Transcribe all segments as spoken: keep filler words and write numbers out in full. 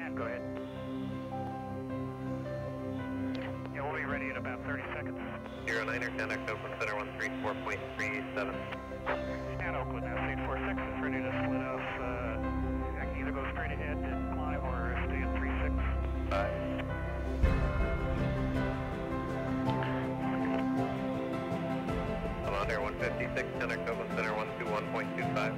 Go ahead. Yeah, we'll be ready in about thirty seconds. Zero niner, contact Oakland Center one three four point three seven. And Oakland, S eight four six is ready to split off. Uh, I can either go straight ahead and climb or stay at three six. Five. Commander one fifty-six, contact Oakland Center one two one point two five.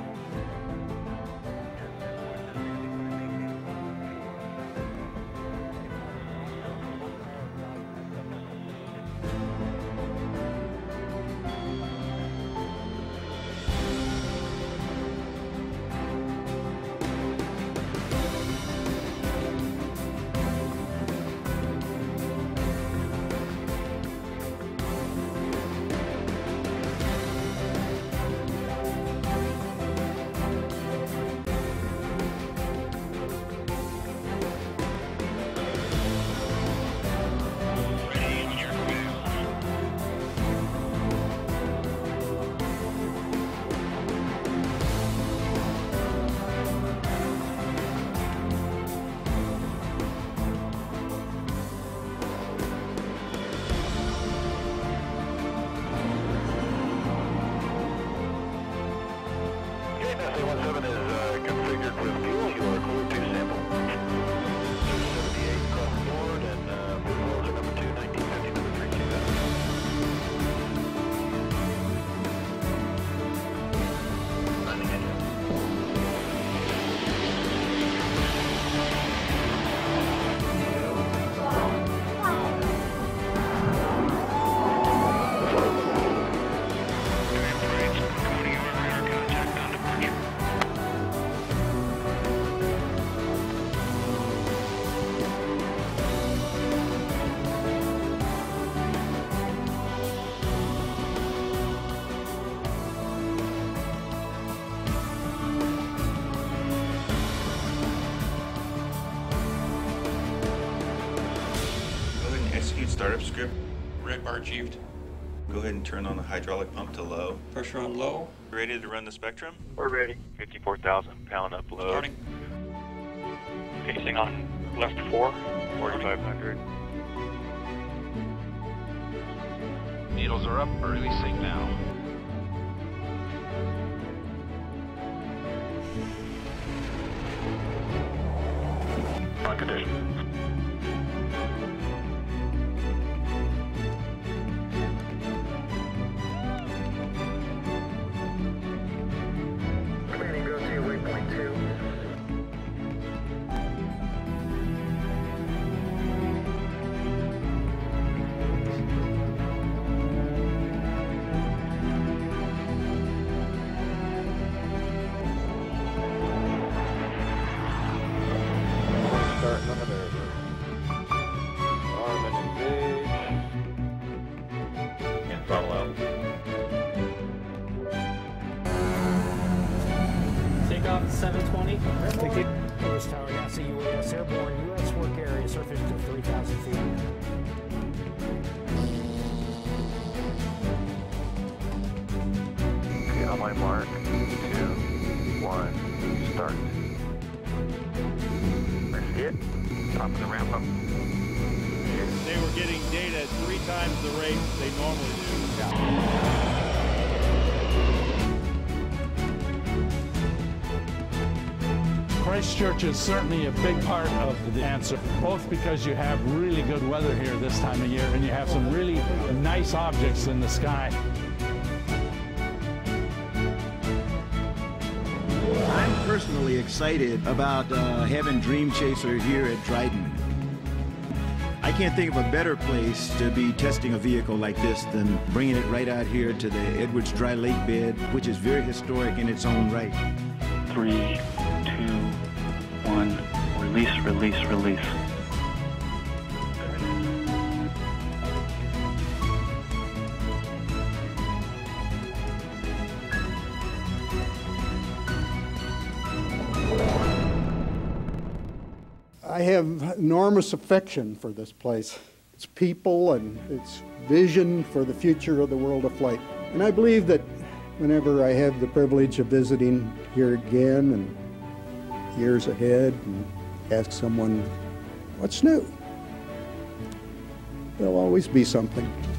Startup script. Red bar achieved. Go ahead and turn on the hydraulic pump to low. Pressure on low. Ready to run the spectrum? We're ready. fifty-four thousand pound upload. Starting. Pacing on left four, forty-five hundred. Needles are up, we're releasing now. On condition. seven twenty. Lewis Tower, NASA U A S airborne, U S work area, surface to three thousand feet. Okay, on my mark, two, one, start. I see it. Top of the ramp up. They were getting data at three times the rate they normally do. Yeah. Christchurch is certainly a big part of the answer, both because you have really good weather here this time of year and you have some really nice objects in the sky. I'm personally excited about uh, having Dream Chaser here at Dryden. I can't think of a better place to be testing a vehicle like this than bringing it right out here to the Edwards Dry Lake bed, which is very historic in its own right. Three, two, one, release, release, release. I have enormous affection for this place, its people and its vision for the future of the world of flight. And I believe that whenever I have the privilege of visiting here again and years ahead, and Ask someone, what's new? There'll always be something.